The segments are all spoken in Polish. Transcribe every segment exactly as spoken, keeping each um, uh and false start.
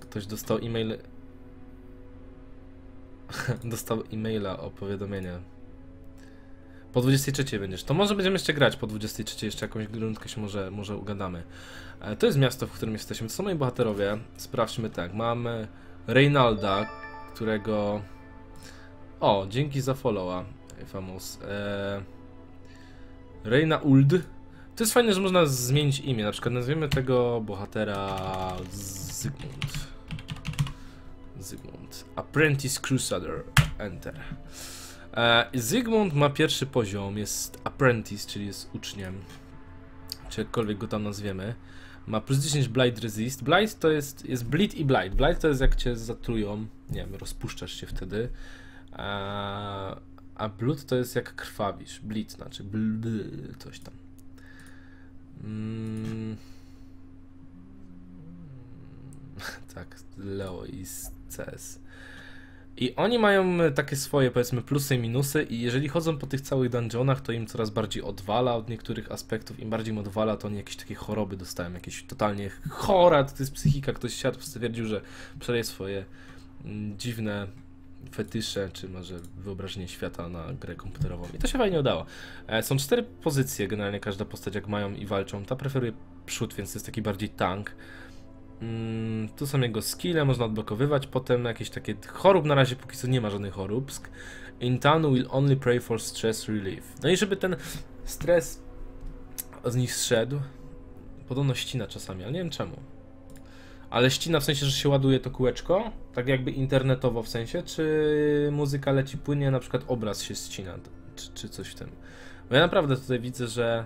Ktoś dostał e-mail... dostał e-maila o powiadomienie. Po dwudziestej trzeciej będziesz. To może będziemy jeszcze grać po dwudziestej trzeciej, jeszcze jakąś grunkę się może, może ugadamy. E, to jest miasto, w którym jesteśmy. To są moi bohaterowie. Sprawdźmy tak. Mamy Reynalda, którego... O, dzięki za followa. Famous. E... Reynald. To jest fajne, że można zmienić imię. Na przykład nazwiemy tego bohatera Zygmunt. Zygmunt. Apprentice Crusader. Enter. E, Zygmunt ma pierwszy poziom, jest apprentice, czyli jest uczniem, czy jakkolwiek go tam nazwiemy. Ma plus dziesięć Blight Resist. Blight to jest, jest Bleed i Blight. Blight to jest jak cię zatrują, nie wiem, rozpuszczasz się wtedy. E, a Blood to jest jak krwawisz. Bleed znaczy bl, coś tam. Mm. Tak, Leo i C S. I oni mają takie swoje, powiedzmy, plusy i minusy i jeżeli chodzą po tych całych dungeonach, to im coraz bardziej odwala od niektórych aspektów. Im bardziej im odwala, to oni jakieś takie choroby dostają, jakieś totalnie chora, to jest psychika. Ktoś siadł, stwierdził, że przeleje swoje mm, dziwne fetysze, czy może wyobrażenie świata na grę komputerową. I to się fajnie udało. E, są cztery pozycje, generalnie każda postać jak mają i walczą. Ta preferuje przód, więc to jest taki bardziej tank. Mm, tu są jego skille, można odblokowywać, potem jakieś takie chorób, na razie póki co nie ma żadnych chorób. In town will only pray for stress relief. No i żeby ten stres z nich zszedł, podobno ścina czasami, ale nie wiem czemu. Ale ścina w sensie, że się ładuje to kółeczko, tak jakby internetowo w sensie, czy muzyka leci płynnie, na przykład obraz się ścina, czy, czy coś w tym. Bo ja naprawdę tutaj widzę, że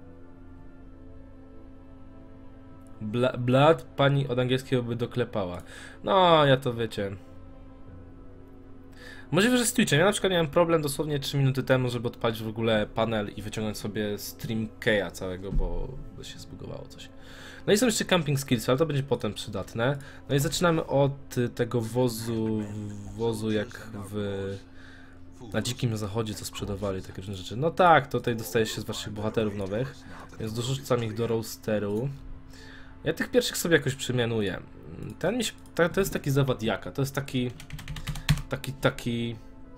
Bla, blood pani od angielskiego by doklepała. No, ja to wiecie. Możliwe, że z Twitchem. Ja na przykład miałem problem dosłownie trzy minuty temu, żeby odpalić w ogóle panel i wyciągnąć sobie stream keya całego, bo się zbugowało coś. No i są jeszcze camping skills, ale to będzie potem przydatne. No i zaczynamy od tego wozu, wozu jak w... na dzikim zachodzie, co sprzedawali, takie różne rzeczy. No tak, tutaj dostaje się z waszych bohaterów nowych, więc dorzucam ich do roasteru. Ja tych pierwszych sobie jakoś przemianuję. Ten mi się, to jest taki zawadiaka, to jest taki, taki, taki,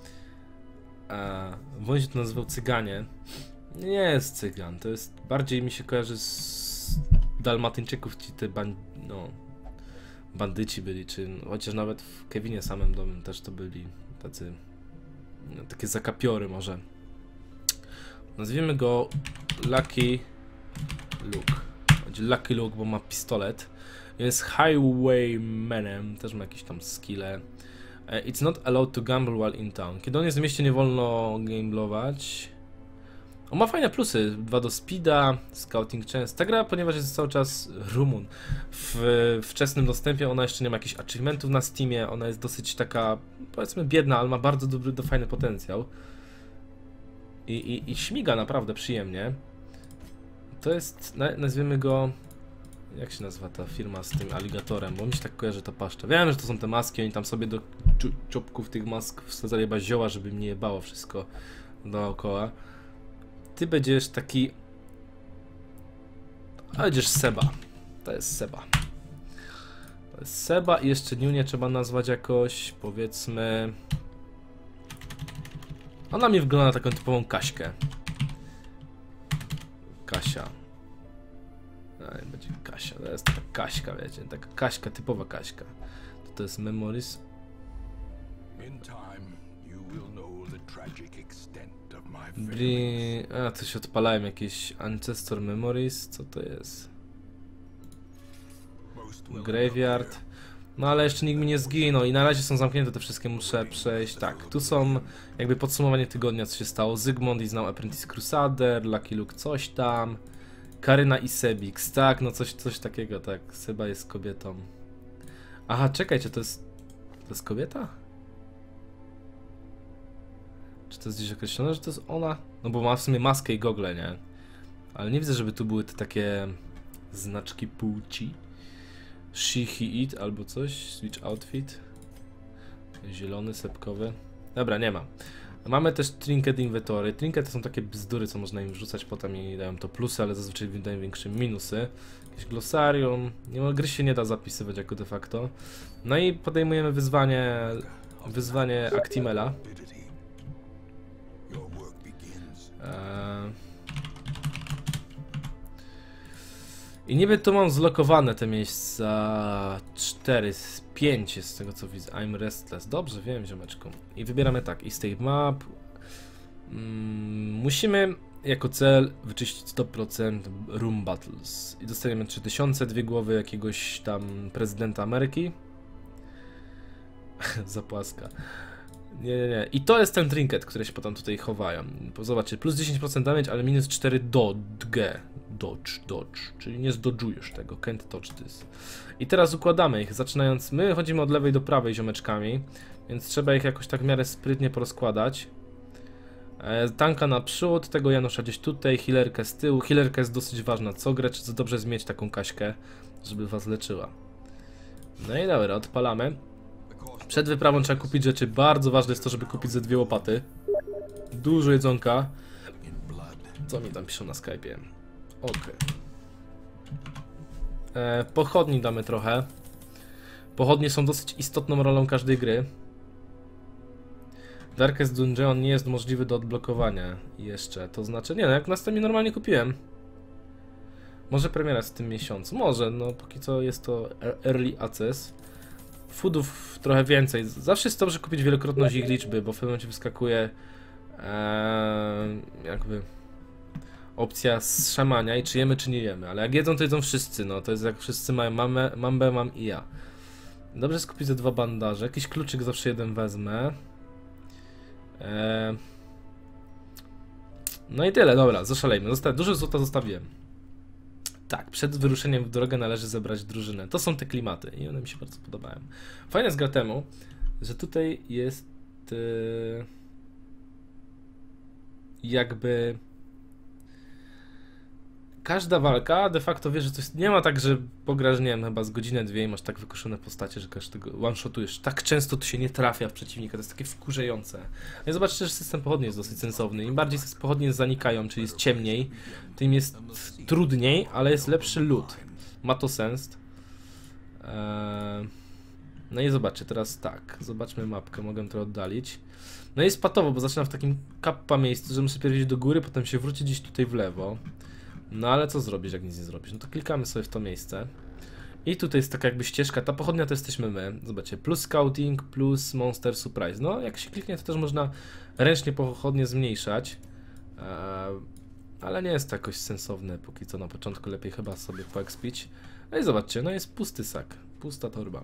e, Wąś to nazywał cyganie. Nie jest cygan, to jest, bardziej mi się kojarzy z Dalmatyńczyków, ci te ban, no, bandyci byli, czy no, chociaż nawet w Kevinie samym domem też to byli tacy, no, takie zakapiory może. Nazwijmy go Lucky Luke. Lucky Luke, bo ma pistolet. Jest highwaymanem, też ma jakieś tam skille. It's not allowed to gamble while in town. Kiedy on jest w mieście, nie wolno gamblować. On ma fajne plusy. dwa do speeda, scouting chance. Ta gra, ponieważ jest cały czas Rumun, w wczesnym dostępie, ona jeszcze nie ma jakichś achievementów na Steamie. Ona jest dosyć taka, powiedzmy, biedna, ale ma bardzo dobry, do fajny potencjał. I, i, i śmiga naprawdę przyjemnie. To jest, nazwijmy go, jak się nazywa ta firma z tym aligatorem, bo mi się tak kojarzy ta paszcza. Wiem, że to są te maski, oni tam sobie do czubków tych mask wsadzali chyba zioła, żeby mi nie jebało wszystko dookoła. Ty będziesz taki... A będziesz Seba. To jest Seba. To jest Seba i jeszcze Niunię trzeba nazwać jakoś, powiedzmy... Ona mi wygląda na taką typową Kaśkę. Kasia. No, będzie Kasia, to jest taka Kaśka, wiecie, taka Kaśka, typowa Kaśka. To, to jest Memories. Bli... A, to się odpalałem jakieś Ancestor Memories, co to jest? Graveyard. No ale jeszcze nikt mi nie zginął i na razie są zamknięte te wszystkie, muszę przejść. Tak, tu są jakby podsumowanie tygodnia, co się stało. Zygmunt is now Apprentice Crusader, Lucky Luke coś tam. Karyna i Sebix, tak, no coś, coś takiego, tak. Seba jest kobietą. Aha, czekajcie, to jest... To jest kobieta? Czy to jest gdzieś określone, że to jest ona? No bo ma w sumie maskę i gogle, nie? Ale nie widzę, żeby tu były te takie znaczki płci. She, he, it albo coś. Switch outfit. Zielony, sepkowy. Dobra, nie ma. Mamy też trinket inwentory. Trinket to są takie bzdury, co można im wrzucać, potem i dają to plusy, ale zazwyczaj dają większe minusy. Jakieś glossarium. Nie, gry się nie da zapisywać jako de facto. No i podejmujemy wyzwanie, wyzwanie Actimela. Eee... I niby tu mam zlokowane te miejsca cztery z pięć z tego co widzę. I'm restless. Dobrze, wiem, ziomeczku. I wybieramy tak, escape map. Mm, musimy jako cel wyczyścić sto procent room battles. I dostaniemy trzy tysiące, dwie głowy jakiegoś tam prezydenta Ameryki. Zapłaska. Nie, nie, nie. I to jest ten trinket, które się potem tutaj chowają. Zobaczcie, plus dziesięć procent damage, ale minus cztery dodge. Dodge, dodge. Czyli nie zdodżujesz tego. Can't touch this. I teraz układamy ich, zaczynając... My chodzimy od lewej do prawej ziomeczkami, więc trzeba ich jakoś tak w miarę sprytnie porozkładać. E, tanka naprzód, tego Janusza gdzieś tutaj, healerkę z tyłu. Healerka jest dosyć ważna. Co grę, czy dobrze jest mieć taką Kaśkę, żeby was leczyła. No i dobra, odpalamy. Przed wyprawą trzeba kupić rzeczy. Bardzo ważne jest to, żeby kupić ze dwie łopaty. Dużo jedzonka. Co mi tam piszą na Skype'ie? Okej. Okay. E, pochodni damy trochę. Pochodnie są dosyć istotną rolą każdej gry. Darkest Dungeon nie jest możliwy do odblokowania jeszcze. To znaczy, nie no, jak następnie normalnie kupiłem. Może premiera w tym miesiącu. Może, no póki co jest to Early Access. Foodów trochę więcej. Zawsze jest dobrze kupić wielokrotność ich liczby, bo w pewnym momencie wyskakuje ee, jakby opcja zszamania i czy jemy, czy nie jemy. Ale jak jedzą, to jedzą wszyscy, no to jest jak wszyscy mają mamę, mambę, mam i ja. Dobrze skupić ze dwa bandaże. Jakiś kluczyk zawsze jeden wezmę. Eee... No i tyle, dobra, zaszalejmy. Zosta dużo złota zostawiłem. Tak, przed wyruszeniem w drogę należy zebrać drużynę. To są te klimaty i one mi się bardzo podobają. Fajne jest gra temu, że tutaj jest yy, jakby każda walka de facto wie, że coś nie ma tak, że pograsz, nie wiem, chyba z godzinę, dwie i masz tak wykoszone postacie, że każdego one-shotujesz. Tak często tu się nie trafia w przeciwnika, to jest takie wkurzające. No i zobaczcie, że system pochodni jest dosyć sensowny. Im bardziej pochodnie zanikają, czyli jest ciemniej, tym jest trudniej, ale jest lepszy loot. Ma to sens. Eee... No i zobaczcie, teraz tak, zobaczmy mapkę, mogę to oddalić. No i jest patowo, bo zaczynam w takim kappa miejscu, że muszę pierw iść do góry, potem się wrócić gdzieś tutaj w lewo. No ale co zrobisz, jak nic nie zrobisz? No to klikamy sobie w to miejsce. I tutaj jest taka jakby ścieżka, ta pochodnia to jesteśmy my. Zobaczcie, plus scouting, plus monster surprise. No jak się kliknie, to też można ręcznie pochodnie zmniejszać. Eee, ale nie jest to jakoś sensowne, póki co na początku lepiej chyba sobie poekspić. No i zobaczcie, no jest pusty sak, pusta torba.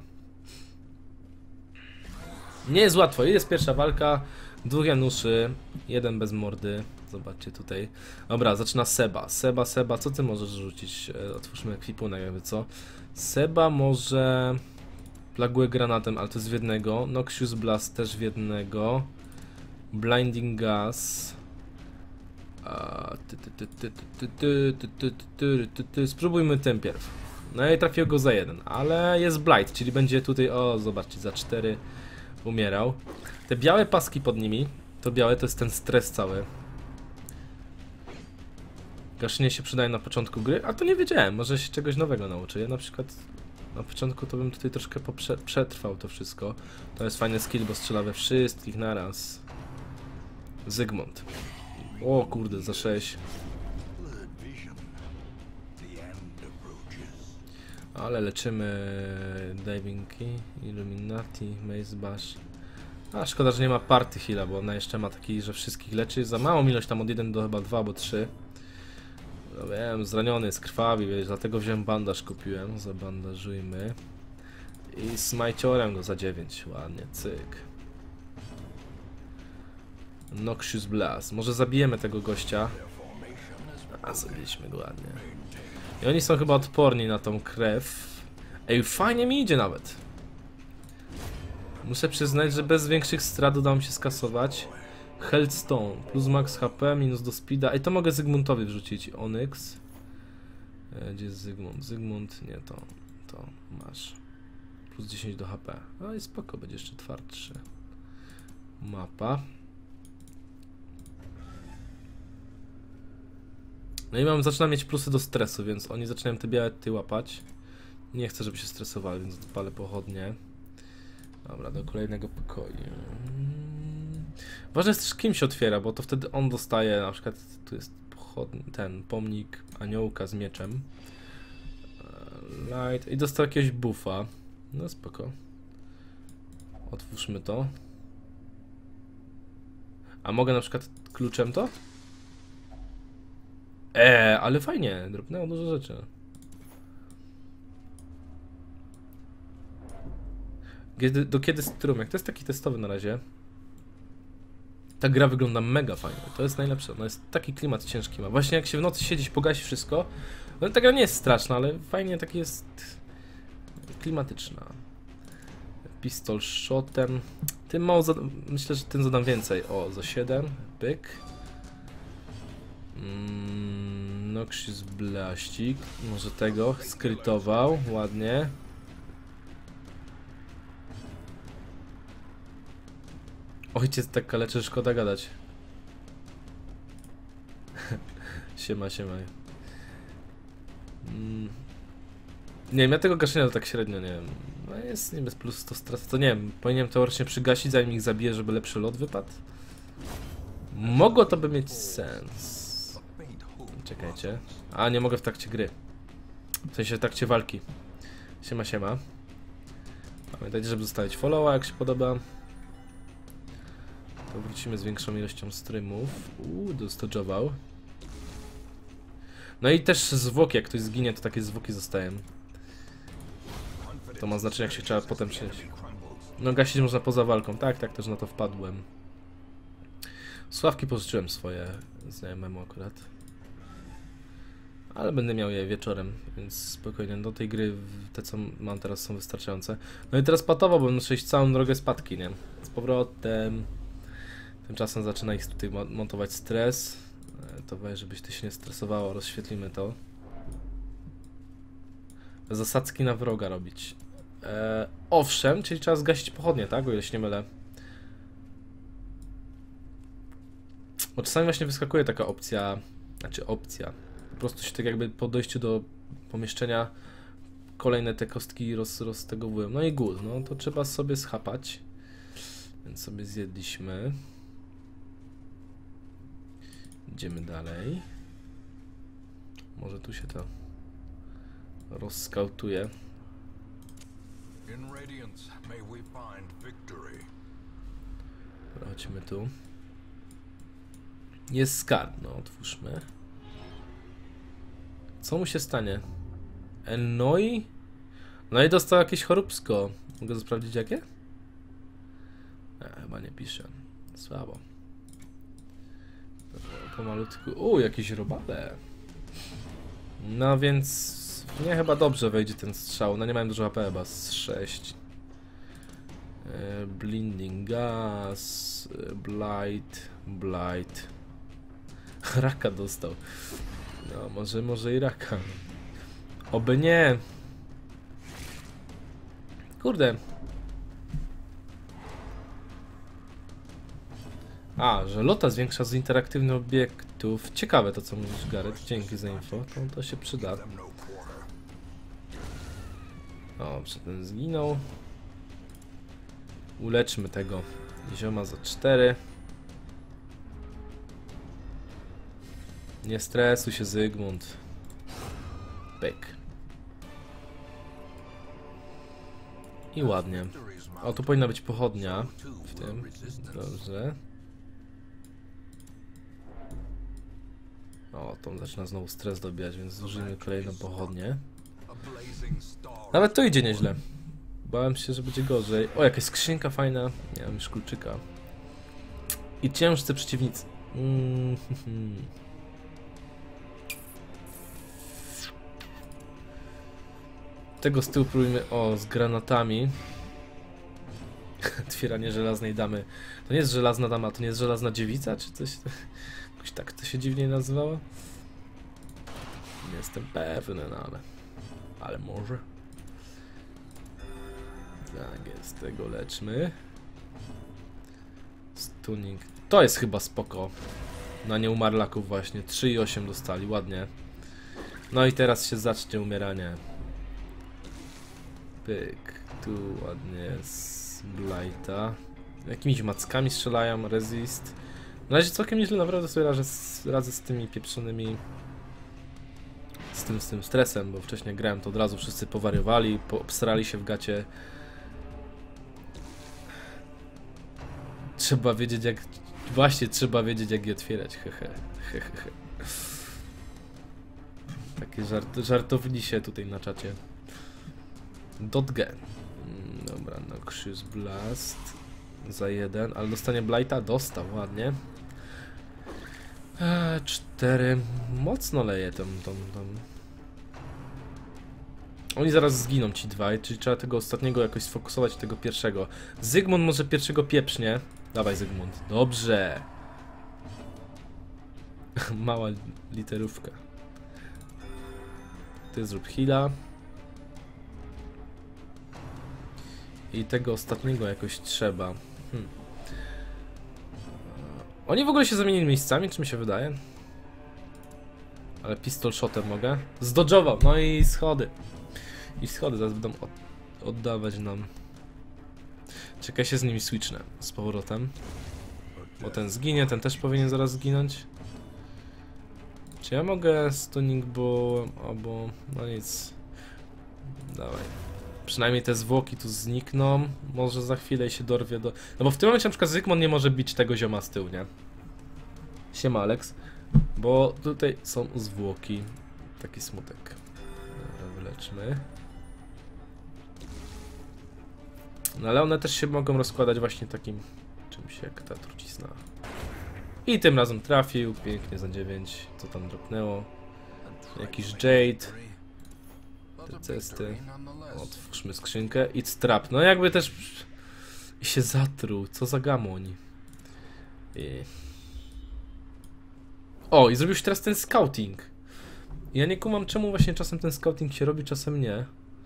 Nie jest łatwo, jest pierwsza walka, dwóch Januszy, jeden bez mordy. Zobaczcie tutaj. Dobra, zaczyna Seba. Seba, Seba, co ty możesz rzucić? Otwórzmy ekwipunek, jakby co. Seba może plaguje granatem, ale to jest w jednego. Noxious Blast też w jednego. Blinding Gas. Spróbujmy ten pierw. No i trafił go za jeden, ale jest Blight, czyli będzie tutaj, o zobaczcie, za cztery umierał. Te białe paski pod nimi, to białe to jest ten stres cały. Gaszenie się przydaje na początku gry, a to nie wiedziałem, może się czegoś nowego nauczę. Ja na przykład na początku to bym tutaj troszkę przetrwał to wszystko. To jest fajny skill, bo strzela we wszystkich naraz. Zygmunt. O kurde, za sześć. Ale leczymy Diving Key, Illuminati, Maze Bash. A szkoda, że nie ma party heala, bo ona jeszcze ma taki, że wszystkich leczy. Za małą ilość, tam od jeden do chyba dwa albo trzy. No wiem, zraniony, z krwawi, wiesz, dlatego wziąłem bandaż, kupiłem. Zabandażujmy. I smajciorem go za dziewięć. Ładnie, cyk. Noxious Blast. Może zabijemy tego gościa. A, zabiliśmy go ładnie. I oni są chyba odporni na tą krew. Ej, fajnie mi idzie nawet. Muszę przyznać, że bez większych strat udało mi się skasować. Healthstone, plus max H P, minus do speeda. Ej, to mogę Zygmuntowi wrzucić. Onyx. E, gdzie jest Zygmunt? Zygmunt, nie to. To masz. Plus dziesięć do H P. No i spoko, będzie jeszcze twardszy. Mapa. No i mam, zaczynam mieć plusy do stresu, więc oni zaczynają te białe ty łapać. Nie chcę, żeby się stresowali, więc odpalę pochodnie. Dobra, do kolejnego pokoju. Ważne jest też, kim się otwiera, bo to wtedy on dostaje, na przykład tu jest pochodni, ten pomnik aniołka z mieczem. Light. I dostał jakiegoś buffa. No spoko. Otwórzmy to. A mogę na przykład kluczem to? Eee, ale fajnie, drobnęło dużo rzeczy. Kiedy, do kiedy strumiak? To jest taki testowy na razie. Ta gra wygląda mega fajnie, to jest najlepsze. No jest taki klimat ciężki ma. Właśnie jak się w nocy siedzieć, pogasi wszystko. No ta gra nie jest straszna, ale fajnie tak jest klimatyczna. Pistol shotem. Tym mało zadam, myślę, że tym zadam więcej. O, za siedem. Pyk. Mm, Noxious Blastik. Może tego skrytował. Ładnie. Ojciec tak kaleczy, szkoda gadać. Siema, siema. Mm. Nie wiem, ja tego gaszenia to tak średnio, nie wiem. No jest nie bez plus to stres. To nie wiem, powinienem teoretycznie przygasić, zanim ich zabiję, żeby lepszy lot wypadł. Mogło to by mieć sens. Czekajcie. A, nie mogę w trakcie gry. W sensie w trakcie walki. Siema, siema. Pamiętajcie, żeby zostawić followa, jak się podoba. To wrócimy z większą ilością streamów. Uuu, dostodżował. No i też zwłoki, jak ktoś zginie, to takie zwłoki zostają. To ma znaczenie, jak się trzeba potem przejść. No gasić można poza walką. Tak, tak, też na to wpadłem. Sławki pożyczyłem swoje znajomemu akurat. Ale będę miał je wieczorem, więc spokojnie. Do tej gry te, co mam teraz, są wystarczające. No i teraz patowo, bo muszę iść całą drogę spadki, nie? Z powrotem. Tymczasem zaczyna ich tutaj montować stres. To weź, żebyś ty się nie stresowało, rozświetlimy to. Zasadzki na wroga robić. Eee, owszem, czyli trzeba zgasić pochodnie, tak? O ile się nie mylę. Bo czasami właśnie wyskakuje taka opcja, znaczy opcja. Po prostu się tak jakby po dojściu do pomieszczenia kolejne te kostki roz, roztegowują. No i gul, no to trzeba sobie schapać. Więc sobie zjedliśmy. Idziemy dalej. Może tu się to rozskautuje. Chodźmy tu. Jest skarb, no otwórzmy. Co mu się stanie? Enoi? No i dostał jakieś choróbsko. Mogę sprawdzić jakie? E, chyba nie pisze. Słabo. Pomalutku. U, jakieś robale. No więc... Nie, chyba dobrze wejdzie ten strzał. No nie mają dużo H P chyba. Z sześć. E, blinding gas. E, blight. Blight. Raka dostał. No może, może i raka. Oby nie. Kurde. A, że lota zwiększa z interaktywnych obiektów. Ciekawe to, co mówisz, Gareth. Dzięki za info. To, to się przyda. O, przed ten zginął. Uleczmy tego zioma za cztery. Nie stresuj się, Zygmunt. Pyk. I ładnie. O, tu powinna być pochodnia w tym. Dobrze. O, tam zaczyna znowu stres dobijać, więc zużyjmy kolejną pochodnię. Nawet to idzie nieźle. Bałem się, że będzie gorzej. O, jakaś skrzynka fajna. Nie mam już kluczyka. I ciężcy przeciwnicy. Mm -hmm. Tego z tyłu próbujmy. O, z granatami. Otwieranie żelaznej damy. To nie jest żelazna dama, to nie jest żelazna dziewica, czy coś? Jakoś tak to się dziwnie nazywało? Nie jestem pewny, no ale... Ale może. Tak jest, tego leczmy. Stunning. To jest chyba spoko. Na nieumarlaków właśnie. trzy i osiem dostali, ładnie. No i teraz się zacznie umieranie. Pyk. Tu ładnie z Blighta. Jakimiś mackami strzelają, resist. Na razie całkiem nieźle, naprawdę sobie radzę z, radzę z tymi pieprzonymi... Z tym, z tym stresem, bo wcześniej grałem to od razu wszyscy powariowali, poobsrali się w gacie. Trzeba wiedzieć jak... Właśnie trzeba wiedzieć jak je otwierać, hehe. Hehehe. Takie żart, żartowni się tutaj na czacie. Dotgen. Dobra, Noxious Blast. Za jeden, ale dostanie Blighta? Dostał, ładnie. Eee, cztery. Mocno leje tą, tą, tą. Oni zaraz zginą ci dwaj, czyli trzeba tego ostatniego jakoś sfokusować, tego pierwszego. Zygmunt może pierwszego pieprznie. Dawaj Zygmunt. Dobrze. Mała literówka. Ty zrób heala. I tego ostatniego jakoś trzeba. Hmm. Oni w ogóle się zamienili miejscami, czy mi się wydaje? Ale pistol shotem mogę. Zdodżował, no i schody. I schody zaraz będą od oddawać nam. Czekaj, się z nimi switchnę z powrotem. Bo ten zginie, ten też powinien zaraz zginąć. Czy ja mogę stunning, bo... albo... no nic. Dawaj. Przynajmniej te zwłoki tu znikną. Może za chwilę się dorwie do... No bo w tym momencie na przykład Zygmunt nie może bić tego zioma z tyłu, nie? Siema Alex. Bo tutaj są zwłoki. Taki smutek. Dobra, wyleczmy. No ale one też się mogą rozkładać właśnie takim czymś jak ta trucizna. I tym razem trafił. Pięknie za dziewięć. Co tam dropnęło? Jakiś Jade. Te cesty. Otwórzmy skrzynkę. It's trap. No jakby też... I się zatruł. Co za gamoń. I... O, i zrobił się teraz ten scouting. Ja nie kumam, czemu właśnie czasem ten scouting się robi, czasem nie.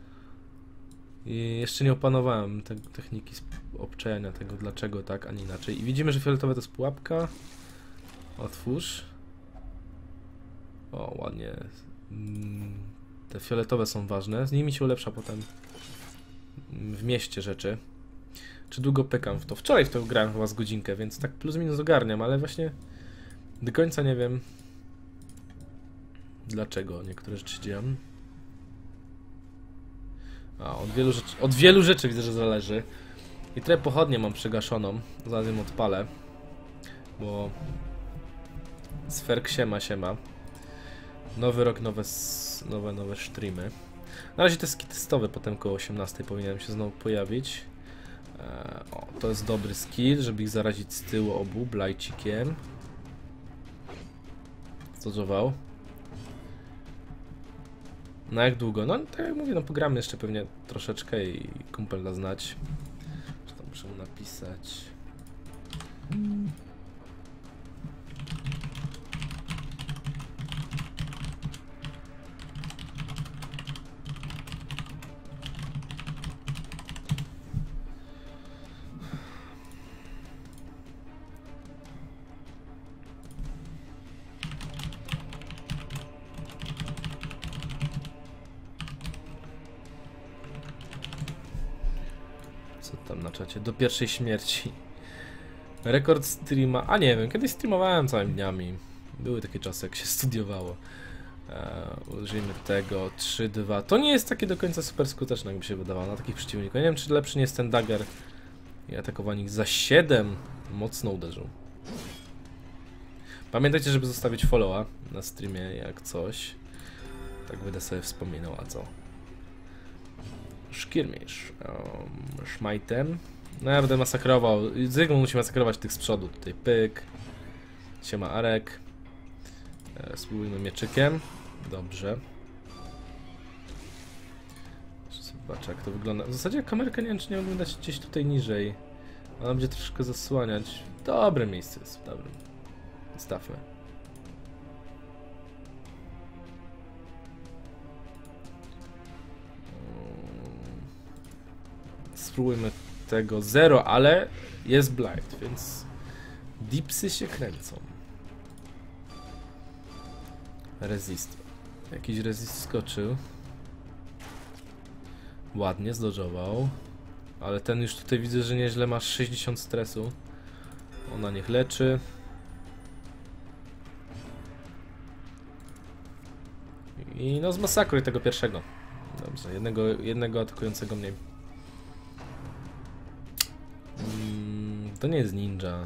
I jeszcze nie opanowałem te techniki obczajania tego, dlaczego tak, a nie inaczej. I widzimy, że fioletowe to jest pułapka. Otwórz. O, ładnie. Te fioletowe są ważne. Z nimi się ulepsza potem w mieście rzeczy. Czy długo pykam w to? Wczoraj w to grałem chyba z godzinkę, więc tak plus minus ogarniam, ale właśnie do końca nie wiem dlaczego niektóre rzeczy dzieją. A, od wielu rzeczy, od wielu rzeczy widzę, że zależy. I trochę pochodnię mam przegaszoną. Zaraz ją odpalę. Bo... Sferk siema, siema. Nowy rok, nowe, nowe, nowe streamy. Na razie te ski testowe, potem koło osiemnastej powinienem się znowu pojawić. Eee, o, to jest dobry skill, żeby ich zarazić z tyłu obu, blajcikiem. Zdodżował. No jak długo? No tak jak mówię, no pogramy jeszcze pewnie troszeczkę i kumpel da znać. Co tam muszę mu napisać? Co tam na czacie? Do pierwszej śmierci. Rekord streama... A nie wiem, kiedyś streamowałem całymi dniami. Były takie czasy, jak się studiowało. Eee, użyjmy tego. trzy dwa. To nie jest takie do końca super skuteczne, jak mi się wydawało, na takich przeciwników. Nie wiem, czy lepszy nie jest ten dagger. I atakowanie ich za siedem mocno uderzył. Pamiętajcie, żeby zostawić followa na streamie, jak coś. Tak będę sobie wspominał, a co? Szkirmisz. Um, szmajtem. No ja będę masakrował. Zygmunt musi masakrować tych z przodu. Tutaj pyk. Siema Arek. E, spróbujmy mieczykiem. Dobrze. Zobaczę jak to wygląda. W zasadzie kamerka nie wiem, czy nie mogę dać gdzieś tutaj niżej. Ona będzie troszkę zasłaniać. Dobre miejsce jest. Dobre. Stawmy. Spróbujmy tego zero, ale jest blind, więc dipsy się kręcą. Resist. Jakiś resist skoczył. Ładnie zdodżował. Ale ten już tutaj widzę, że nieźle masz sześćdziesiąt stresu. Ona niech leczy. I no zmasakruj tego pierwszego. Dobrze, jednego, jednego atakującego mniej. Mm, to nie jest ninja.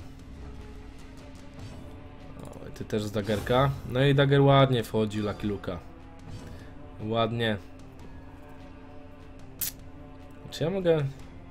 O, ty też z dagerka. No i dagger ładnie wchodzi, Lucky Luka. Ładnie. Czy ja mogę...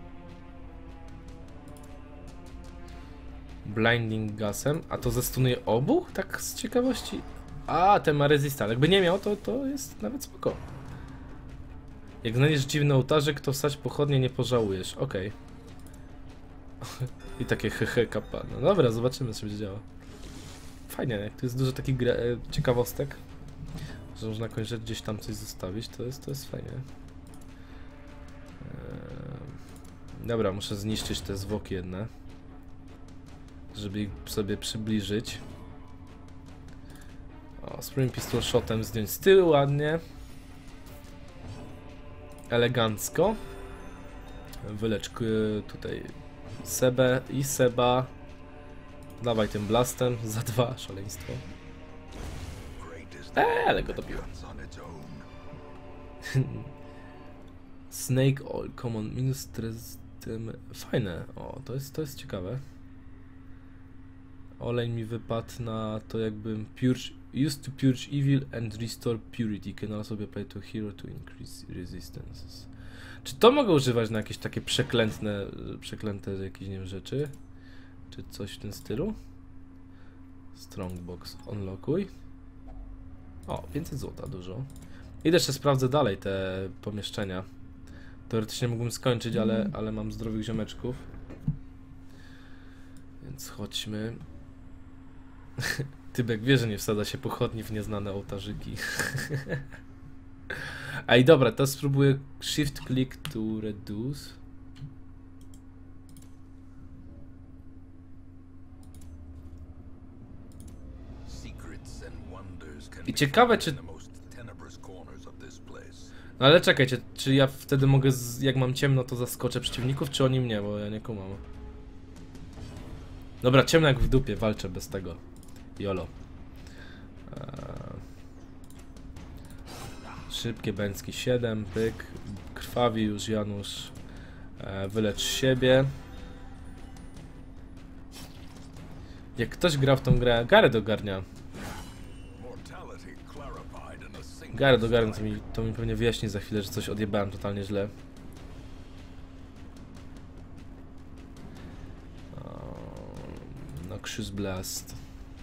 Blinding gasem? A to zestunuje obu? Tak z ciekawości? A, ten ma resista. Jakby nie miał, to, to jest nawet spoko. Jak znajdziesz dziwny ołtarzyk, to wsadź pochodnie, nie pożałujesz. Okej. Okay. I takie hehe kapa. No dobra, zobaczymy, co będzie działo. Fajnie, jak tu jest dużo takich ciekawostek, że można jakąś rzecz gdzieś tam coś zostawić, to jest, to jest fajnie. Eee... Dobra, muszę zniszczyć te zwłoki jedne, żeby ich sobie przybliżyć. O, spróbuję pistol shotem zdjąć z tyłu ładnie. Elegancko. Wylecz tutaj Sebę i Seba. Dawaj tym blastem za dwa, szaleństwo. Eee, ale go dobiłem. Snake Oil, common, minus stres, tym... Fajne, o, to jest, to jest ciekawe. Olej mi wypadł na to jakbym purge, used to purge evil and restore purity. Can also be applied to hero to increase resistance. Czy to mogę używać na jakieś takie przeklętne, przeklęte jakieś, nie wiem, rzeczy? Czy coś w tym stylu? Strongbox unlockuj. O, pięćset złota, dużo. Idę jeszcze sprawdzę dalej te pomieszczenia. Teoretycznie mógłbym skończyć, ale, ale mam zdrowych ziomeczków. Więc chodźmy. Tybek wie, że nie wsadza się pochodni w nieznane ołtarzyki. Ej, dobra, to spróbuję shift click to reduce. I ciekawe, czy... No ale czekajcie, czy ja wtedy mogę, z... jak mam ciemno, to zaskoczę przeciwników, czy oni mnie, bo ja nie kumam. Dobra, ciemno jak w dupie, walczę bez tego. Jolo. Eee... Szybkie bęcki siedem, pyk. Krwawi już Janusz. Eee, wylecz siebie. Jak ktoś gra w tą grę, Gareth ogarnia. Gareth ogarnia, to mi, to mi pewnie wyjaśni za chwilę, że coś odjebałem totalnie źle. Noxious Blast.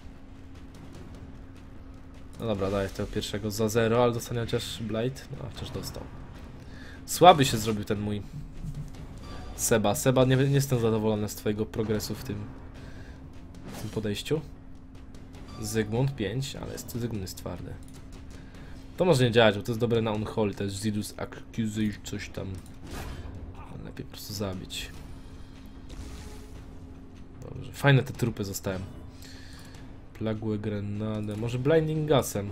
No dobra, daję tego pierwszego za zero, ale dostanie chociaż Blight. No, chociaż dostał. Słaby się zrobił ten mój Seba. Seba, nie, nie jestem zadowolony z twojego progresu w tym, w tym podejściu. Zygmunt pięć, ale jest, Zygmunt jest twardy. To może nie działać, bo to jest dobre na Unholy, to jest Zidus Accusation, coś tam. Lepiej po prostu zabić. Dobrze, fajne te trupy zostałem. Plagłe grenadę, może blinding gasem.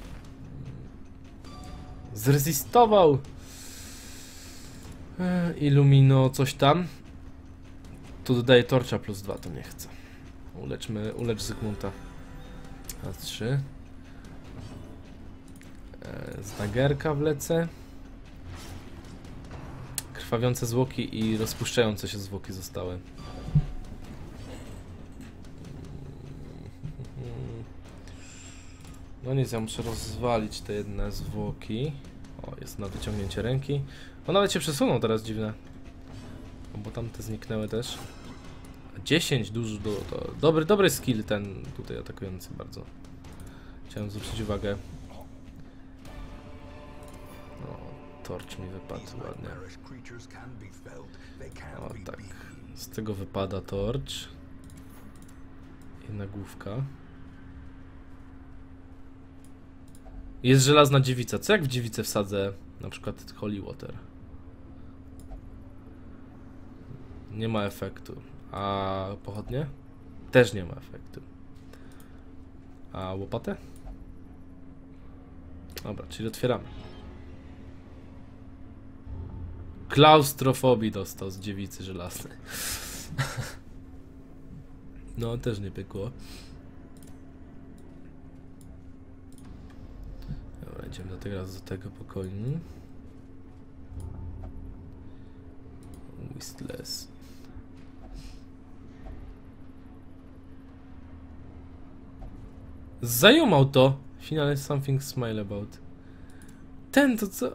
Zrezistował! Illumino, coś tam. Tu dodaję torcza plus dwa, to nie chcę. Uleczmy, ulecz Zygmunta. A trzy. Z dagerka wlecę. Krwawiące zwłoki i rozpuszczające się zwłoki zostały. No nic, ja muszę rozwalić te jedne zwłoki. O, jest na wyciągnięcie ręki. O, nawet się przesunął teraz, dziwne. O, bo tamte zniknęły też. dziesięć dużo, do, to dobry, dobry skill ten tutaj atakujący bardzo. Chciałem zwrócić uwagę. O, torcz mi wypadł ładnie. O tak, z tego wypada torcz. Jedna główka. Jest żelazna dziewica. Co jak w dziewicę wsadzę na przykład Holy Water? Nie ma efektu. A pochodnie? Też nie ma efektu. A łopatę? Dobra, czyli otwieramy. Klaustrofobii dostał z dziewicy żelaznej. No, też nie pykło. Dobra, idziemy do tego raz do tego pokoju. Whistless. Zajumał to! Finally something smile about. Ten to co?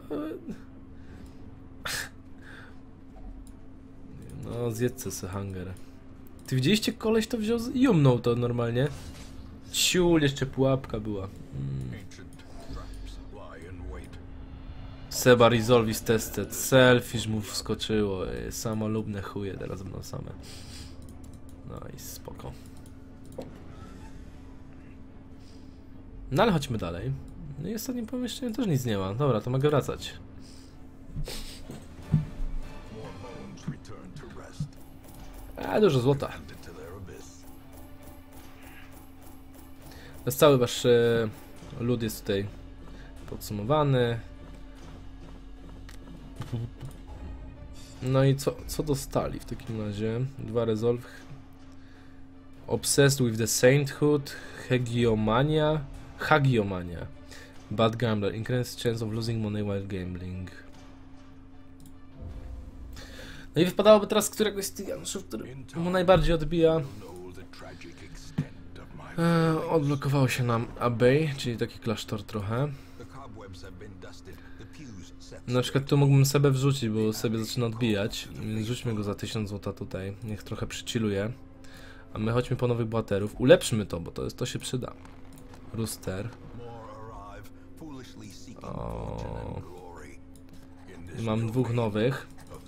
No, zjedzcie se hunger. Ty widzieliście, koleś to wziął, jumnął to normalnie. Ciul, jeszcze pułapka była. Mm. Seba resolve is tested. Selfish mu wskoczyło. Samolubne chuje teraz będą same. No i spoko. No ale chodźmy dalej. No i ostatnim pomieszczeniu też nic nie ma. Dobra, to mogę wracać. A, dużo złota. To jest cały wasz e, lud jest tutaj podsumowany. No i co, co dostali w takim razie? Dwa resolve. Obsessed with the Sainthood, Hegiomania, Hagiomania. Bad Gambler, increased chance of losing money while gambling. No i wypadałoby teraz któregoś z tych Januszów, który mu najbardziej odbija. E, odblokowało się nam Abbey, czyli taki klasztor trochę. Na przykład tu mógłbym sobie wrzucić, bo sobie zaczyna odbijać. Rzućmy go za tysiąc złota tutaj, niech trochę przychilluje. A my chodźmy po nowych bohaterów. Ulepszmy to, bo to, jest, to się przyda. Rooster. O. I mam dwóch nowych.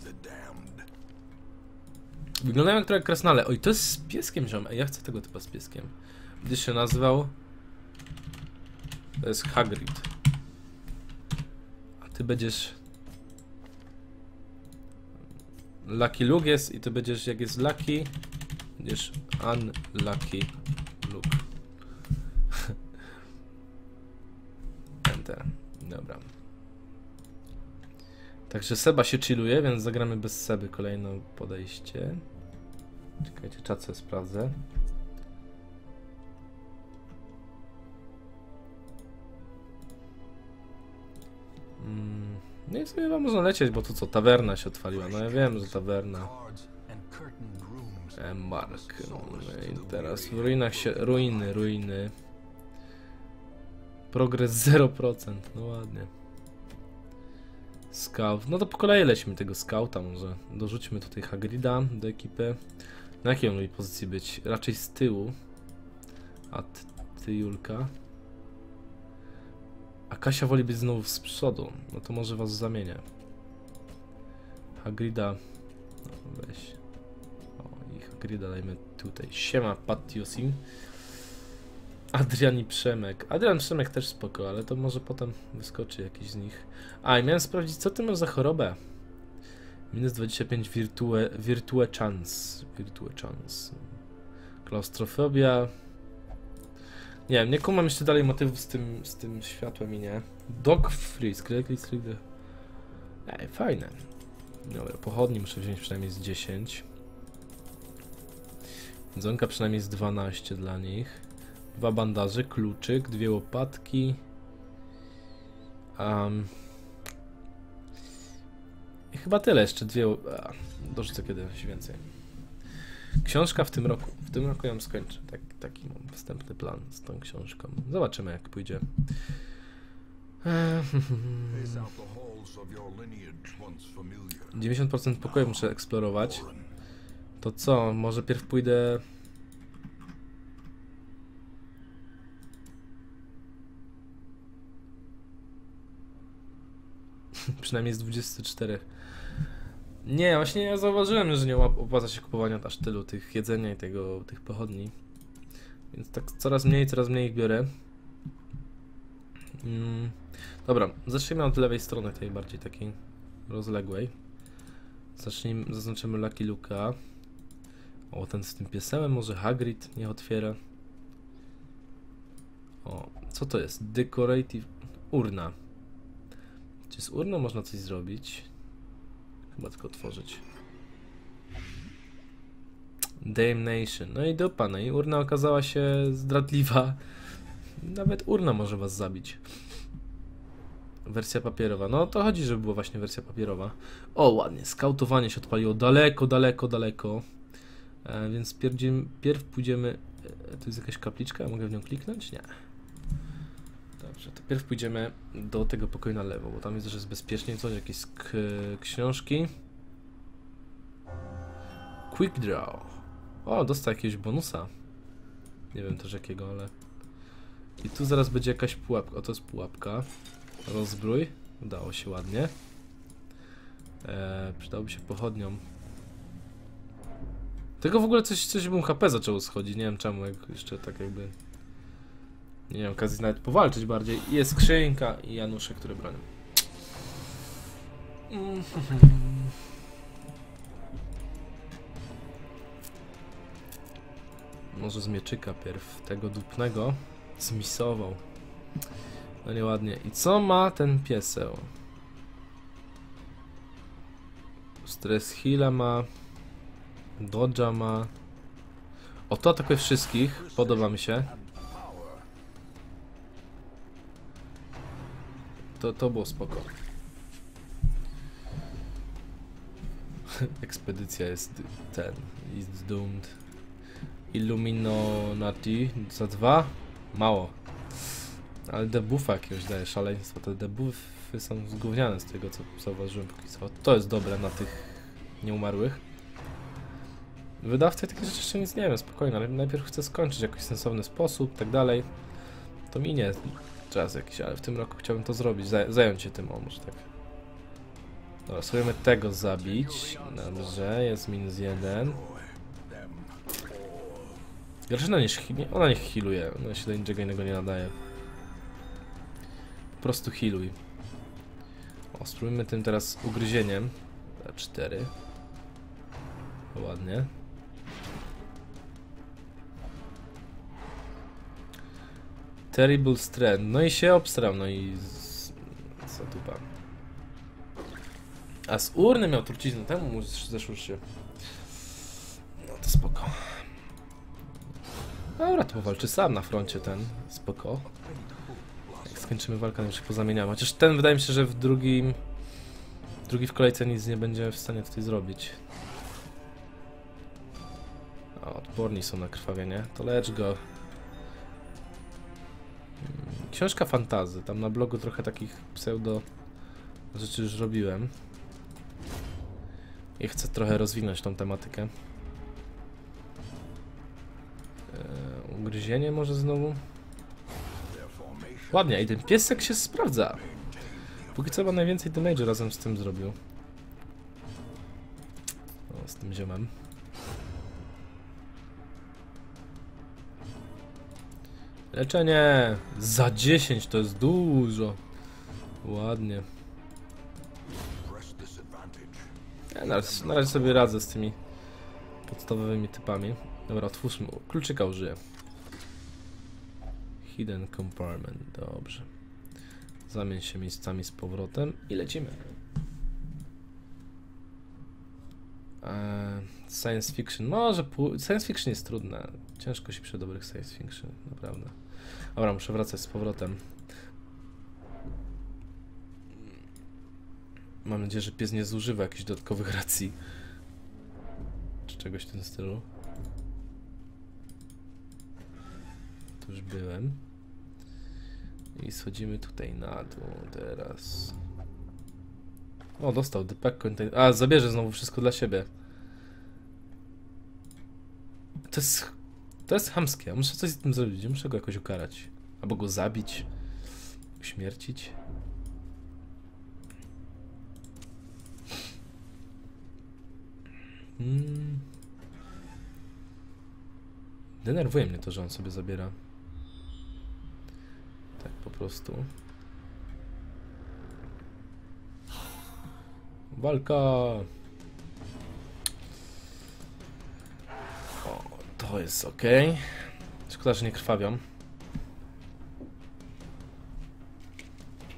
Wyglądają jak trochę krasnale. Oj, to jest z pieskiem, ziom. Ej, ja chcę tego typa z pieskiem. Gdy się nazywał... To jest Hagrid. A ty będziesz... Lucky Luke jest i ty będziesz, jak jest Lucky, będziesz Unlucky Luke. Enter. Dobra. Także Seba się chilluje, więc zagramy bez Seby kolejne podejście. Czekajcie, czat sobie sprawdzę. Mm, no i sobie wam można lecieć, bo tu co, tawerna się otwaliła. No ja wiem, że tawerna. E, Mark. No i teraz w ruinach się... Ruiny, ruiny. Progres zero procent, no ładnie. Scout. No to po kolei lećmy tego scouta może. Dorzućmy tutaj Hagrida do ekipy. Na jakiej on lubi pozycji być? Raczej z tyłu. A ty, ty Julka. A Kasia woli być znowu z przodu. No to może was zamienię. Hagrida. No weź. O, i Hagrida dajmy tutaj. Siema, Patiosim. Adrian i Przemek. Adrian Przemek też spoko, ale to może potem wyskoczy jakiś z nich. A, i miałem sprawdzić, co ty masz za chorobę. Minus dwadzieścia pięć virtue, virtue chance. Virtue chance. Klaustrofobia. Nie wiem, nie kumam jeszcze dalej motywów z tym, z tym światłem i nie. Dog freeze. Ej, fajne. Dobra, pochodni muszę wziąć przynajmniej z dziesięć. Dzonka przynajmniej z dwanaście dla nich. Dwa bandaże, kluczyk, dwie łopatki. Um, I chyba tyle, jeszcze dwie... A, dorzucę kiedyś więcej. Książka w tym roku. W tym roku ją skończę. Tak, taki mam wstępny plan z tą książką. Zobaczymy, jak pójdzie. dziewięćdziesiąt procent pokoju muszę eksplorować. To co? Może pierw pójdę... Przynajmniej z dwudziestu czterech. Nie, właśnie ja zauważyłem, że nie opłaca się kupowania aż tylu tych jedzenia i tego, tych pochodni. Więc tak coraz mniej, coraz mniej ich biorę. Mm. Dobra, zacznijmy od lewej strony, tej bardziej takiej rozległej. Zacznijmy, zaznaczymy Lucky Luke'a. O, ten z tym piesełem, może Hagrid niech otwiera. O, co to jest? Decorative... Urna. Czy z urną można coś zrobić? Chyba tylko otworzyć. Damnation. No i dupa, no i urna okazała się zdradliwa. Nawet urna może was zabić. Wersja papierowa. No to chodzi, żeby była właśnie wersja papierowa. O, ładnie. Skautowanie się odpaliło daleko, daleko, daleko. E, więc pierdzim, pierw pójdziemy... E, tu jest jakaś kapliczka? Ja mogę w nią kliknąć? Nie. Dobrze, to pierw pójdziemy do tego pokoju na lewo, bo tam jest, że jest bezpiecznie coś, jakieś książki. Quick Draw. O, dostał jakiegoś bonusa. Nie wiem też jakiego, ale... I tu zaraz będzie jakaś pułapka. O, to jest pułapka. Rozbrój. Udało się ładnie. Eee, przydałoby się pochodnią. Tylko w ogóle coś, coś mu H P zaczęło schodzić. Nie wiem czemu, jak jeszcze tak jakby... Nie miałem okazji nawet powalczyć bardziej. I jest skrzynka i Janusze, które bronią. Może z mieczyka pierw tego dupnego zmisował. No nieładnie. I co ma ten pieseł? Stress heala ma. Dodge'a ma. O, to atakuje wszystkich. Podoba mi się. To, to było spoko. Ekspedycja jest ten. Is doomed. Illuminati za dwa? Mało. Ale debuffa jakiegoś daje szaleństwo. Te debuffy są zgówniane z tego, co zauważyłem póki co. To jest dobre na tych nieumarłych. Wydawcy takie rzeczy jeszcze nic nie wiem, spokojnie, ale najpierw chcę skończyć w jakiś sensowny sposób, tak dalej. To minie czas jakiś, ale w tym roku chciałbym to zrobić, zaj zająć się tym, o może tak. Dobra, spróbujemy tego zabić. Dobrze, jest minus jeden. Grażyna niech, ona niech healuje, ona się do niczego innego nie nadaje. Po prostu healuj. O, spróbujmy tym teraz ugryzieniem. cztery. Ładnie. Terrible Strand. No i się obstrał, no i... Z... Co tu pan? A z urny miał truciznę, temu mu zeszło się. No to spoko. Dobra, to powalczy sam na froncie ten. Spoko. Jak skończymy walkę, już się pozamieniamy. Chociaż ten wydaje mi się, że w drugim... Drugi w kolejce nic nie będzie w stanie tutaj zrobić. O, odporni są na krwawienie. To lecz go. Książka fantazy. Tam na blogu trochę takich pseudo rzeczy już robiłem. I chcę trochę rozwinąć tą tematykę. Eee, ugryzienie może znowu? Ładnie, i ten piesek się sprawdza. Póki co ma najwięcej damage'u razem z tym zrobił. O, z tym ziomem. Leczenie! Za dziesięć to jest dużo. Ładnie. Ja na, razie, na razie sobie radzę z tymi podstawowymi typami. Dobra, otwórzmy. Kluczyka użyję. Hidden compartment. Dobrze. Zamień się miejscami z powrotem i lecimy. Eee, science fiction. Może pół... Science fiction jest trudne. Ciężko się pisze dobrych science fiction. Naprawdę. Dobra, muszę wracać z powrotem. Mam nadzieję, że pies nie zużywa jakichś dodatkowych racji. Czy czegoś w tym stylu. Tu już byłem. I schodzimy tutaj na dół teraz. O, dostał the pack contain... A, zabierze znowu wszystko dla siebie. To jest... To jest chamskie. Ja muszę coś z tym zrobić. Muszę go jakoś ukarać. Albo go zabić. Uśmiercić. Hmm. Denerwuje mnie to, że on sobie zabiera. Tak po prostu. Walka! O, to jest ok. Szkoda, że nie krwawią.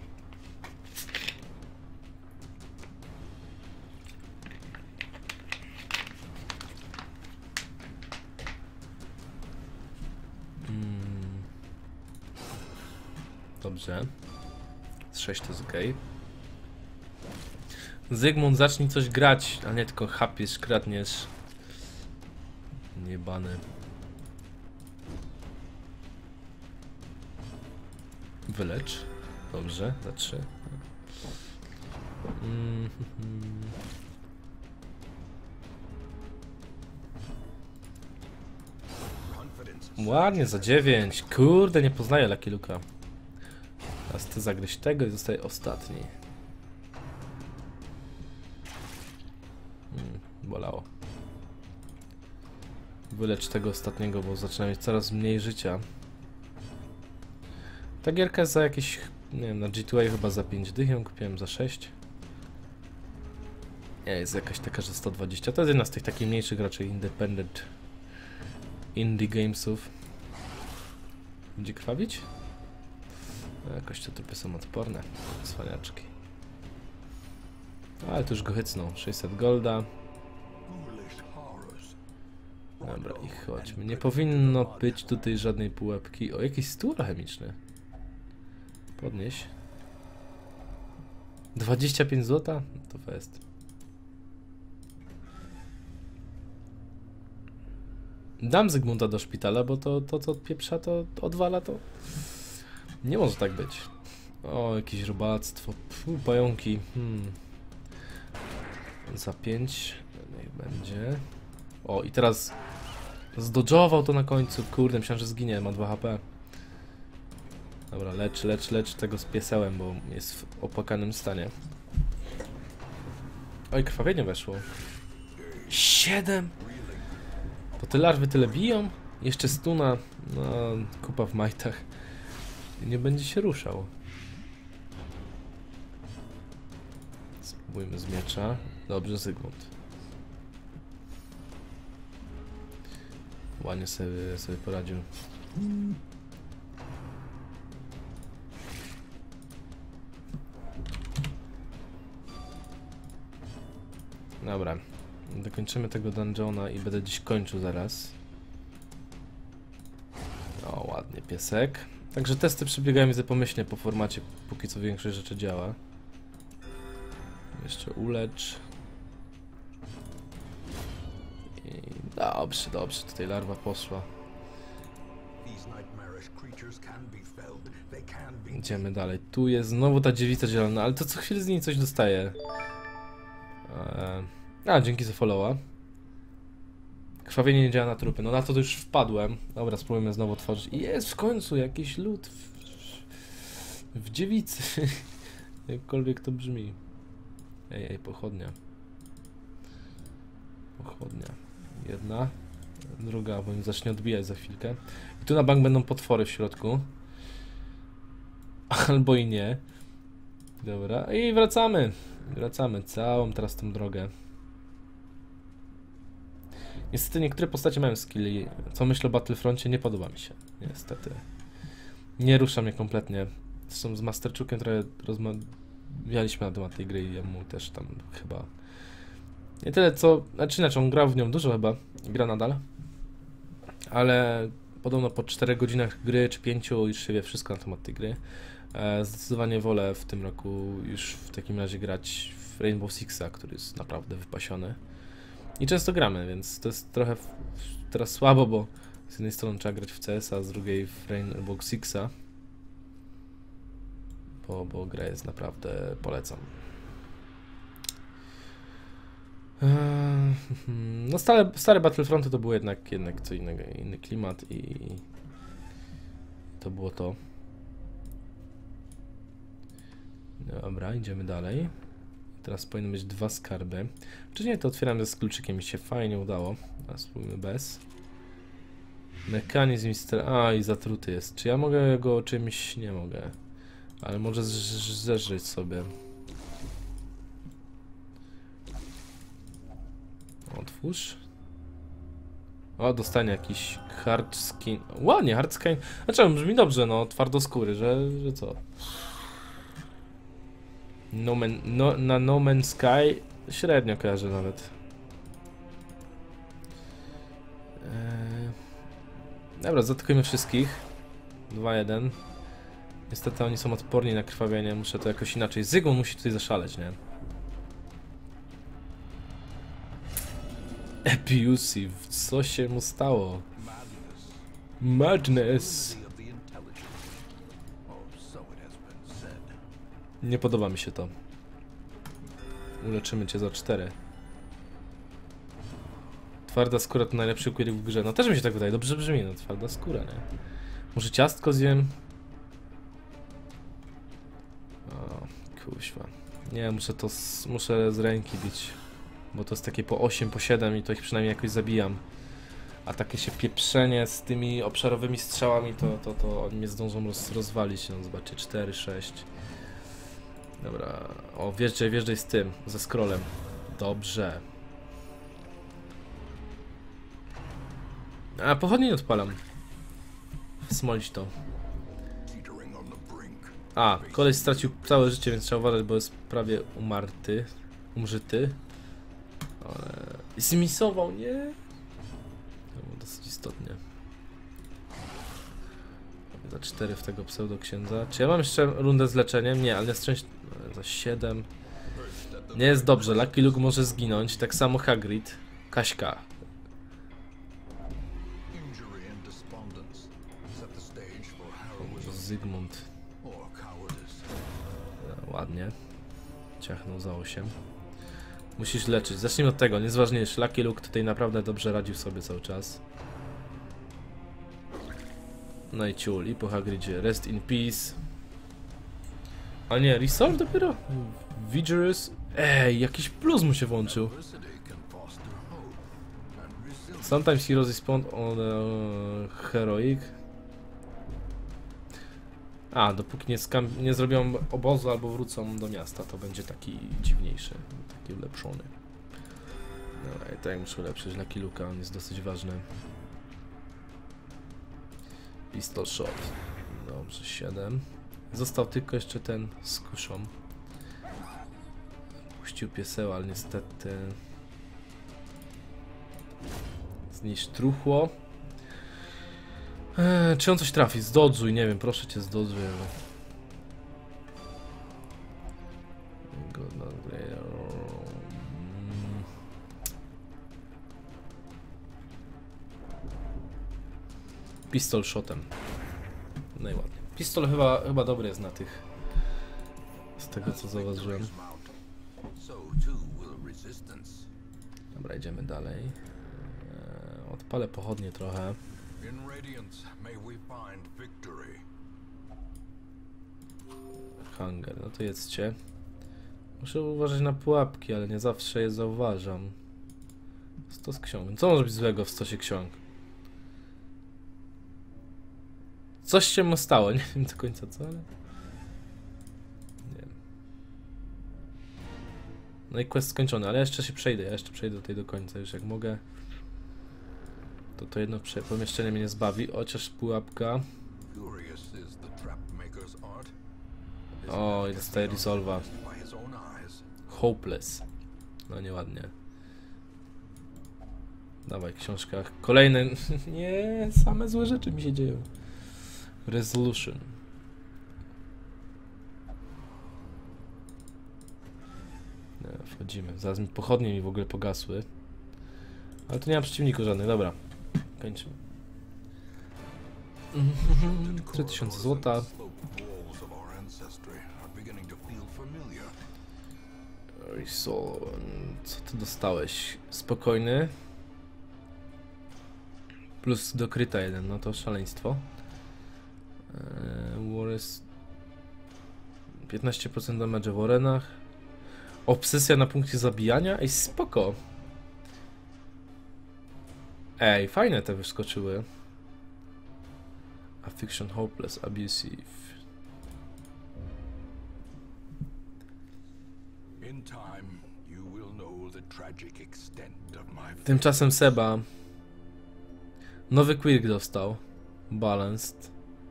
Dobrze. Z sześć to jest ok. Zygmunt, zacznij coś grać, a nie tylko chapiesz, kradniesz. Niebany. Wylecz. Dobrze, za trzy. Mm -hmm. Ładnie, za dziewięć. Kurde, nie poznaję Lucky Luka. Teraz ty zagryź tego i zostaje ostatni. Hmm, bolało. Wylecz tego ostatniego, bo zaczyna mieć coraz mniej życia. Ta gierka jest za jakieś, nie wiem, na G dwa A chyba za pięć dych, ją kupiłem za sześć. Nie, jest jakaś taka, że sto dwadzieścia. To jest jedna z tych takich mniejszych raczej independent indie gamesów. Będzie krwawić? No, jakoś te trupy są odporne. Cwaniaczki. Ale to już go hycnął. sześćset golda. Dobra, i chodźmy. Nie powinno być tutaj żadnej pułapki. O, jakiś stół chemiczny. Podnieś. dwadzieścia pięć złota? To fest. Dam Zygmunta do szpitala, bo to, to co pieprza, to odwala, to nie może tak być. O, jakieś robactwo. Pfu, pająki. Hmm. Za pięć. Niech będzie. O, i teraz zdodżował to na końcu. Kurde, myślałem, że zginie. Ma dwa H P. Dobra, lecz, lecz, lecz tego z piesełem, bo jest w opłakanym stanie. Oj, krwawienie weszło. Siedem! To te larwy tyle biją? Jeszcze stuna. No, kupa w majtach. Nie będzie się ruszał. Spróbujmy z miecza. Dobrze, Zygmunt. Ładnie sobie, sobie poradził. Dobra. Dokończymy tego dungeona i będę dziś kończył zaraz. O, ładnie, piesek. Także testy przebiegają mi zapomyślnie po formacie, póki co większość rzeczy działa. Jeszcze ulecz. I dobrze, dobrze, tutaj larwa poszła. Idziemy dalej. Tu jest znowu ta dziewica zielona, ale to co chwilę z niej coś dostaje. Eee... A, dzięki za followa. Krwawienie nie działa na trupy. No na to, to już wpadłem. Dobra, spróbujmy znowu otworzyć. I jest w końcu jakiś lód w, w dziewicy. Jakkolwiek to brzmi. Ej, ej, pochodnia. Pochodnia. Jedna. Druga, bo mi zacznie odbijać za chwilkę. I tu na bank będą potwory w środku. Albo i nie. Dobra, i wracamy. Wracamy całą teraz tą drogę. Niestety niektóre postacie mają skilli. Co myślę o Battlefroncie, nie podoba mi się. Niestety. Nie rusza mnie kompletnie. Zresztą z Masterczukiem trochę rozmawialiśmy na temat tej gry i jemu też tam chyba... Nie tyle co... Znaczy inaczej, on grał w nią dużo chyba. Gra nadal. Ale podobno po czterech godzinach gry, czy pięciu już się wie wszystko na temat tej gry. Zdecydowanie wolę w tym roku już w takim razie grać w Rainbow Sixa, który jest naprawdę wypasiony. I często gramy, więc to jest trochę teraz słabo, bo z jednej strony trzeba grać w C S, a z drugiej w Rainbow Sixa. Bo, bo gra jest naprawdę, polecam. No stare, stare Battlefronty to było jednak, jednak co innego, inny klimat i to było to. Dobra, idziemy dalej. Teraz powinny być dwa skarby. Czy nie, to otwieram z kluczykiem, mi się fajnie udało. A spróbujmy bez. Mechanizm mister... A, i zatruty jest. Czy ja mogę go czymś? Nie mogę. Ale może zeżreć sobie. Otwórz. O, dostanie jakiś hard skin. Ładnie, hard skin. Znaczy, brzmi dobrze, no, twardoskóry, że, że co? No man, no, na No Man's Sky średnio kojarzę nawet. Eee... Dobra, zatykujmy wszystkich. dwa jeden. Niestety oni są odporni na krwawienie, muszę to jakoś inaczej. Zygmunt musi tutaj zaszaleć, nie? Abusive, co się mu stało? Madness! Nie podoba mi się to. Uleczymy cię za cztery. Twarda skóra to najlepszy query w grze. No też mi się tak wydaje, dobrze brzmi, no twarda skóra, nie? Może ciastko zjem? O, kuźwa. Nie, muszę to z, muszę z ręki bić. Bo to jest takie po osiem, po siedem i to ich przynajmniej jakoś zabijam. A takie się pieprzenie z tymi obszarowymi strzałami, to, to, to oni mnie zdążą roz, rozwalić. No zobaczcie, cztery, sześć. Dobra, o wjeżdżaj, wjeżdżaj z tym, ze scrollem. Dobrze. A pochodnie nie odpalam. Smolić to. A, koleś stracił całe życie, więc trzeba uważać, bo jest prawie umarty. Umrzyty. Ale... Zmisował, nie? To było dosyć istotnie. Za cztery w tego pseudoksiędza. Czy ja mam jeszcze rundę z leczeniem? Nie, ale jest część... Za siedem. Nie jest dobrze, Lucky Luke może zginąć. Tak samo Hagrid. Kaśka. Zygmunt. Ładnie. Ciachnął za osiem. Musisz leczyć. Zacznijmy od tego, niezważniejsze. Lucky Luke tutaj naprawdę dobrze radził sobie cały czas. No i ciuli po Hagridzie. Rest in peace. A nie, Resolve dopiero? Vigorous. Ej, jakiś plus mu się włączył. Sometimes heroes respond on uh, heroic. A, dopóki nie, skam nie zrobią obozu albo wrócą do miasta, to będzie taki dziwniejszy, taki ulepszony. Dobra, i tak muszę ulepszyć Lucky Luke'a, on jest dosyć ważny. Pistol shot. Dobrze, siedem. Został tylko jeszcze ten z kuszą. Puścił pieseł, ale niestety... Zniszcz truchło. Eee, czy on coś trafi? Zdodżuj, nie wiem, proszę cię, zdodżuj. Pistol shotem. Najładniej. Pistol chyba, chyba dobry jest na tych. Z tego co zauważyłem. Dobra, idziemy dalej. Eee, odpalę pochodnie trochę. Hunger, no to jedzcie. Muszę uważać na pułapki, ale nie zawsze je zauważam. Stos ksiąg. Co może być złego w stosie ksiąg? Coś się mu stało, nie wiem do końca co, ale... Nie wiem. No i quest skończony, ale jeszcze się przejdę, ja jeszcze przejdę tutaj do końca już jak mogę. To to jedno pomieszczenie mnie nie zbawi, chociaż pułapka. O, i dostaję resolve'a. Hopeless. No nieładnie. Dawaj, książka. Kolejne... Nie, same złe rzeczy mi się dzieją. Resolution. Nie, wchodzimy. Zaraz mi pochodnie mi w ogóle pogasły. Ale tu nie ma przeciwników żadnych, dobra. Kończymy. trzy tysiące złota. Co ty dostałeś? Spokojny. Plus do kryta jeden, no to szaleństwo. Eee, Warres... piętnaście procent damage w arenach. Obsesja na punkcie zabijania? Ej, spoko. Ej, fajne te wyskoczyły. Affliction, hopeless, abusive. Tymczasem Seba nowy quirk dostał. Balanced.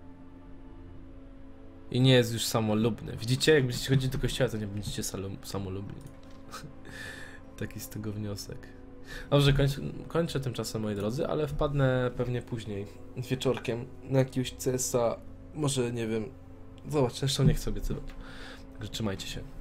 I nie jest już samolubny. Widzicie? Jak będziecie chodzić do kościoła, to nie będziecie samolubni. Taki z tego wniosek. Dobrze, kończę, kończę tymczasem, moi drodzy, ale wpadnę pewnie później, wieczorkiem, na jakiegoś C S a, może, nie wiem, Zobacz, zresztą nie chcę obiecywać. Także trzymajcie się.